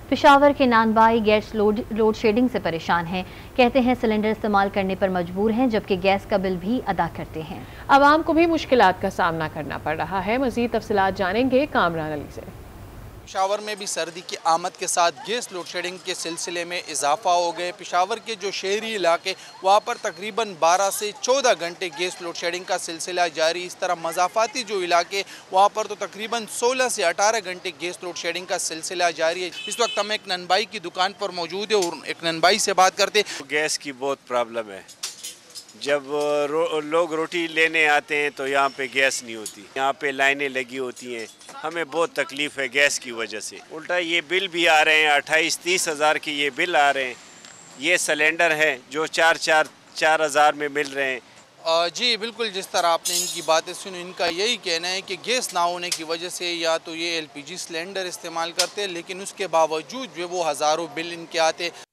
पेशावर के नानबाई gas load shedding से परेशान हैं। कहते हैं सिलेंडर इस्तेमाल करने पर मजबूर हैं, जबकि गैस का बिल भी अदा करते हैं। आवाम को भी मुश्किलात का सामना करना पड़ रहा है। मजीद तफसीलात जानेंगे कामरान अली से। पेशावर में भी सर्दी की आमद के साथ गैस लोड शेडिंग के सिलसिले में इजाफा हो गए। पेशावर के जो शहरी इलाके वहाँ पर तकरीबन 12 से 14 घंटे गैस लोड शेडिंग का सिलसिला जारी। इस तरह मज़ाफ़ाती जो इलाके वहाँ पर तो तकरीबन 16 से 18 घंटे गैस लोड शेडिंग का सिलसिला जारी है। इस वक्त हम एक ननबाई की दुकान पर मौजूद है और एक ननबाई से बात करते। गैस की बहुत प्रॉब्लम है। जब लोग रोटी लेने आते हैं तो यहाँ पे गैस नहीं होती, यहाँ पे लाइनें लगी होती हैं। हमें बहुत तकलीफ़ है गैस की वजह से। उल्टा ये बिल भी आ रहे हैं, 28-30 हज़ार के ये बिल आ रहे हैं। ये सिलेंडर हैं जो 4 हज़ार में मिल रहे हैं। जी बिल्कुल, जिस तरह आपने इनकी बातें सुनी, इनका यही कहना है कि गैस ना होने की वजह से या तो ये LPG सिलेंडर इस्तेमाल करते हैं, लेकिन उसके बावजूद जो वो हज़ारों बिल इनके आते।